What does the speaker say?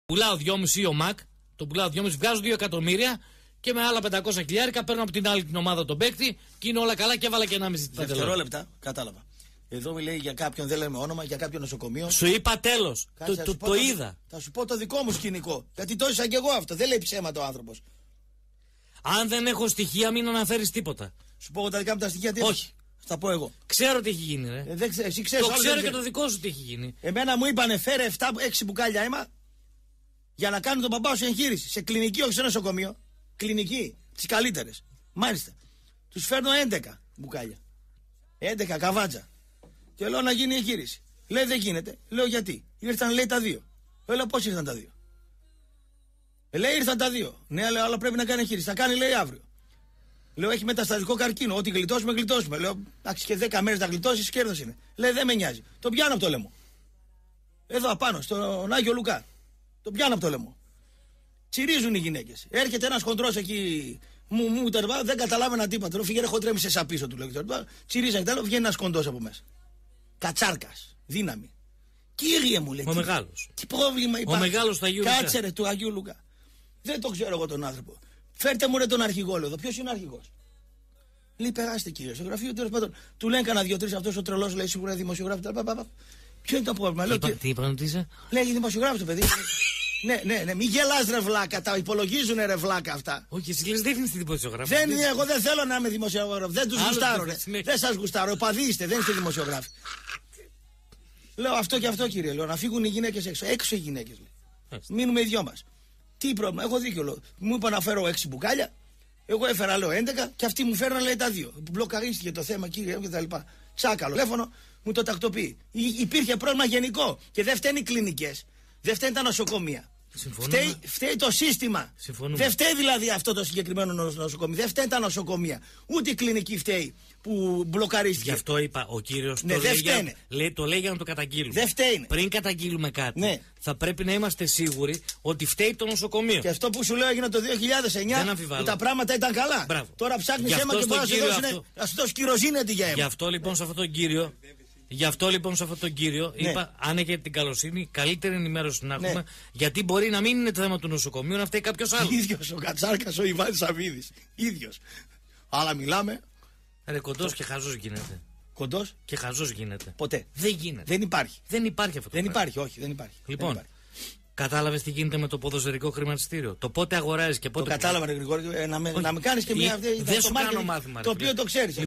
Πουλάω 2,5 ο ΜΑΚ, το πουλάω 2,5, βγάζω 2 εκατομμύρια και με άλλα 500 χιλιάρικα παίρνω από την άλλη την ομάδα τον παίκτη και είναι όλα καλά και έβαλα και 1,5 δευτερόλεπτα. Κατάλαβα. Εδώ μιλάει για κάποιον, δεν λέμε όνομα, για κάποιο νοσοκομείο. Σου είπα τέλος. Το είδα. Θα σου πω το δικό μου σκηνικό. Γιατί το έζησα κι εγώ αυτό. Δεν λέει ψέματα ο άνθρωπος. Αν δεν έχω στοιχεία, μην αναφέρεις τίποτα. Σου πω εγώ τα δικά μου τα στοιχεία, τι όχι. Θα τα πω εγώ. Ξέρω τι έχει γίνει, ρε. Εσύ ξέρεις, το ξέρω και το δικό σου τι έχει γίνει. Εμένα μου είπανε φέρε 7-6 μπουκάλια αίμα για να κάνουν τον μπαμπά σου εγχείρηση. Σε κλινική, όχι σε νοσοκομείο. Κλινική. Τις καλύτερες. Μάλιστα. Τους φέρνω 11 μπουκάλια. 11 καβάτζα. Και λέω να γίνει εγχείρηση. Λέει δεν γίνεται. Λέω γιατί. Ήρθαν λέει τα 2. Λέω πώς ήρθαν τα 2. Λέει ήρθαν τα 2. Ναι, λέω αλλά πρέπει να κάνει εγχείρηση. Θα κάνει λέει αύριο. Λέω έχει μεταστατικό καρκίνο. Ό,τι γλιτώσουμε, γλιτώσουμε. Λέω εντάξει και 10 μέρες να γλιτώσεις, κέρδος είναι. Λέει δεν με νοιάζει. Το πιάνω από το λαιμό. Εδώ απάνω, στον Άγιο Λουκά. Το πιάνω από το λαιμό. Τσιρίζουν οι γυναίκες. Έρχεται ένας χοντρός εκεί. Δεν καταλάβαινα τίποτα. Λέω φύγε χοντρέμισε σαν πίσω του. Τσιρίζαν και τα βγαίνει ένας κοντός από μέσα. Κατσάρκας. Δύναμη. Κύριε μου λέει. Ο μεγάλος. Τι πρόβλημα υπάρχει. Ο μεγάλος του Αγίου Λουκά. Κάτσε ρε του Αγίου Λουκά. Δεν το ξέρω εγώ τον άνθρωπο. Φέρτε μου ρε τον αρχηγό εδώ. Ποιος είναι ο αρχηγός. Λέει περάστε κύριε. Στο γραφείο τέλος πάντων. Του λένε κανένα 2-3 αυτός ο τρελός λέει σίγουρα δημοσιογράφο. Ποιο είναι το πρόβλημα. Τι είπαν ότι είσαι. Λέει δημοσιογράφο το παιδί. Ναι, μην γελάς ρε βλάκα. Τα υπολογίζουν ρε βλάκα αυτά. Όχι, εσύ λες δεν είστε δημοσιογράφοι. Δεν είναι, εγώ δεν θέλω να είμαι δημοσιογράφο. Δεν τους γουστάρω ρε. Δεν σας γουστάρω. Οπαδοί είστε, δεν είστε δημοσιογράφοι. Λέω αυτό και αυτό κύριε. Λέω να φύγουν οι γυναίκες έξω. Έξω οι γυναίκες λέει. Μείνουμε οι δυο μας. Τι πρόβλημα, έχω δίκιο. Λέω. Μου είπα να φέρω 6 μπουκάλια. Εγώ έφερα λέω 11 και αυτοί μου φέρναν λέει τα 2. Μπλοκαρίστηκε το θέμα κύριε και τα λοιπά. Τσάκαλο. Τηλέφωνο μου το τακτοποιεί. Υπήρχε πρόβλημα γενικό και δεν φταίνει οι κλινικές. Δεν φταίνει τα νοσοκομεία. Φταίει το σύστημα. Δεν φταίει δηλαδή αυτό το συγκεκριμένο νοσοκομείο. Δεν φταίνει τα νοσοκομεία. Ούτε η κλινική φταίει που μπλοκαρίστηκε. Γι' αυτό είπα ο κύριος το λέει για να το καταγγείλουμε. Δεν φταίνει. Πριν καταγγείλουμε κάτι, θα πρέπει να είμαστε σίγουροι ότι φταίει το νοσοκομείο. Και αυτό που σου λέω έγινε το 2009 που τα πράγματα ήταν καλά. Μπράβο. Τώρα ψάχνει αίμα και μπορεί να σου δώσει κυροζίνη αντί για αίμα. Γι' αυτό λοιπόν σε αυτόν τον κύριο είπα, αν έχετε την καλοσύνη, καλύτερη ενημέρωση να έχουμε, γιατί μπορεί να μην είναι το θέμα του νοσοκομείου, να φταίει κάποιος άλλος. Ίδιος ο Κατσάρκας, ο Ιβάνης Σαββίδης. Ίδιος. Αλλά μιλάμε. Ρε κοντός και χαζός γίνεται. Κοντός και χαζός γίνεται. Ποτέ. Δεν γίνεται. Δεν υπάρχει. Δεν υπάρχει αυτό. Δεν υπάρχει, όχι, δεν υπάρχει. Λοιπόν, κατάλαβες τι γίνεται με το ποδοσφαιρικό χρηματιστήριο. Το πότε αγοράζεις και πότε. Το κατάλαβα, Γρηγόρη, να με κάνεις και μια αυτή. Δεν σου κάνω μάθημα. Το οποίο το ξέρεις.